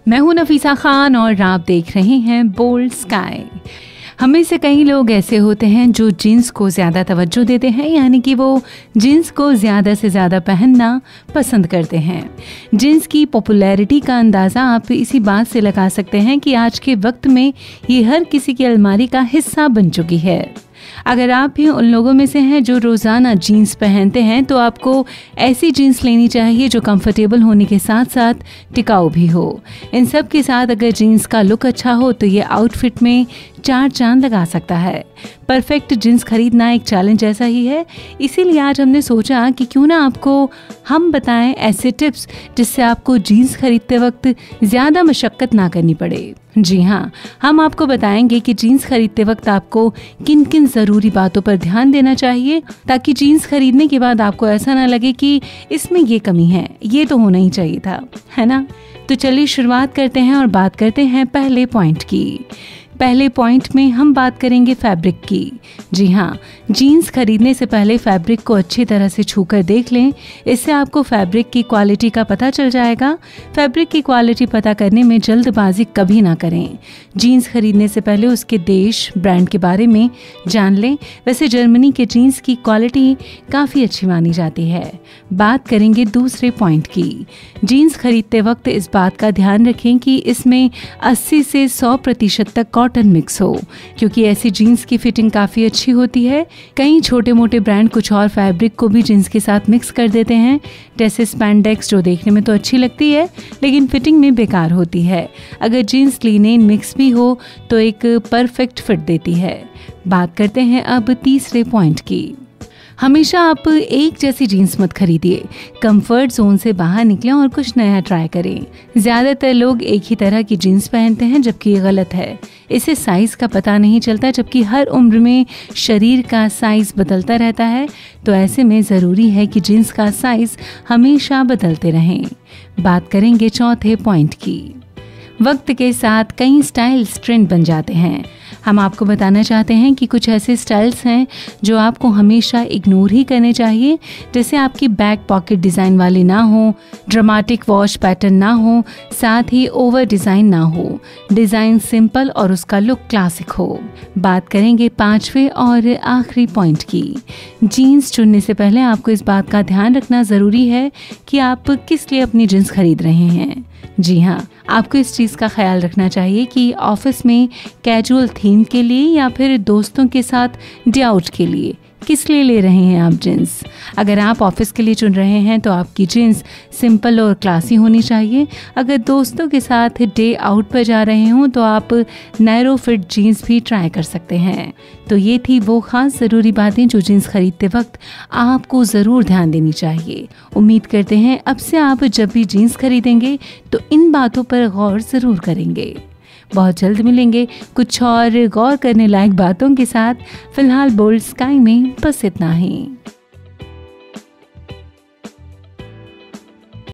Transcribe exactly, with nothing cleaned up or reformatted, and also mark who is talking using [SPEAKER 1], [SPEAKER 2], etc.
[SPEAKER 1] मैं हूं नफीसा खान और आप देख रहे हैं बोल्ड स्काई। हमें से कई लोग ऐसे होते हैं जो जीन्स को ज़्यादा तवज्जो देते हैं, यानी कि वो जीन्स को ज़्यादा से ज़्यादा पहनना पसंद करते हैं। जीन्स की पॉपुलैरिटी का अंदाज़ा आप इसी बात से लगा सकते हैं कि आज के वक्त में ये हर किसी की अलमारी का हिस्सा बन चुकी है। अगर आप भी उन लोगों में से हैं जो रोज़ाना जीन्स पहनते हैं तो आपको ऐसी जीन्स लेनी चाहिए जो कंफर्टेबल होने के साथ साथ टिकाऊ भी हो। इन सब के साथ अगर जीन्स का लुक अच्छा हो तो ये आउटफिट में चार चांद लगा सकता है। परफेक्ट जीन्स खरीदना एक चैलेंज ऐसा ही है, इसीलिए आज हमने सोचा कि क्यों ना आपको हम बताएं ऐसे टिप्स जिससे आपको जीन्स खरीदते वक्त ज़्यादा मशक्क़त ना करनी पड़े। जी हाँ, हम आपको बताएंगे कि जीन्स खरीदते वक्त आपको किन किन ज़रूरी बातों पर ध्यान देना चाहिए ताकि जीन्स खरीदने के बाद आपको ऐसा ना लगे कि इसमें ये कमी है, ये तो होना ही चाहिए था, है ना। तो चलिए शुरुआत करते हैं और बात करते हैं पहले पॉइंट की। पहले पॉइंट में हम बात करेंगे फैब्रिक की। जी हाँ, जीन्स खरीदने से पहले फैब्रिक को अच्छी तरह से छूकर देख लें, इससे आपको फैब्रिक की क्वालिटी का पता चल जाएगा। फैब्रिक की क्वालिटी पता करने में जल्दबाजी कभी ना करें। जीन्स खरीदने से पहले उसके देश, ब्रांड के बारे में जान लें। वैसे जर्मनी के जीन्स की क्वालिटी काफ़ी अच्छी मानी जाती है। बात करेंगे दूसरे पॉइंट की। जीन्स खरीदते वक्त इस बात का ध्यान रखें कि इसमें अस्सी से सौ प्रतिशत तक कॉटन मिक्स हो, क्योंकि ऐसी जीन्स की फिटिंग काफ़ी अच्छी होती है। कई छोटे मोटे ब्रांड कुछ और फैब्रिक को भी जीन्स के साथ मिक्स कर देते हैं, जैसे स्पैंडेक्स, जो देखने में तो अच्छी लगती है लेकिन फिटिंग में बेकार होती है। अगर जीन्स लिनेन मिक्स भी हो तो एक परफेक्ट फिट देती है। बात करते हैं अब तीसरे पॉइंट की। हमेशा आप एक जैसी जीन्स मत खरीदिए। कंफर्ट जोन से बाहर निकलें और कुछ नया ट्राई करें। ज़्यादातर लोग एक ही तरह की जीन्स पहनते हैं, जबकि ये गलत है। इससे साइज़ का पता नहीं चलता, जबकि हर उम्र में शरीर का साइज़ बदलता रहता है। तो ऐसे में ज़रूरी है कि जीन्स का साइज़ हमेशा बदलते रहें। बात करेंगे चौथे पॉइंट की। वक्त के साथ कई स्टाइल्स ट्रेंड बन जाते हैं। हम आपको बताना चाहते हैं कि कुछ ऐसे स्टाइल्स हैं जो आपको हमेशा इग्नोर ही करने चाहिए, जैसे आपकी बैक पॉकेट डिज़ाइन वाली ना हो, ड्रामेटिक वॉश पैटर्न ना हो, साथ ही ओवर डिज़ाइन ना हो। डिज़ाइन सिंपल और उसका लुक क्लासिक हो। बात करेंगे पांचवे और आखिरी पॉइंट की। जीन्स चुनने से पहले आपको इस बात का ध्यान रखना ज़रूरी है कि आप किस लिए अपनी जीन्स खरीद रहे हैं। जी हाँ, आपको इस चीज़ का ख्याल रखना चाहिए कि ऑफिस में कैजुअल थीम के लिए या फिर दोस्तों के साथ डे आउट के लिए किस लिए ले रहे हैं आप जीन्स। अगर आप ऑफिस के लिए चुन रहे हैं तो आपकी जीन्स सिंपल और क्लासी होनी चाहिए। अगर दोस्तों के साथ डे आउट पर जा रहे हों तो आप नैरो फिट जीन्स भी ट्राई कर सकते हैं। तो ये थी वो ख़ास ज़रूरी बातें जो जीन्स खरीदते वक्त आपको ज़रूर ध्यान देनी चाहिए। उम्मीद करते हैं अब से आप जब भी जीन्स खरीदेंगे तो इन बातों पर गौर ज़रूर करेंगे। बहुत जल्द मिलेंगे कुछ और गौर करने लायक बातों के साथ। फिलहाल बोल्ड स्काई में बस इतना ही।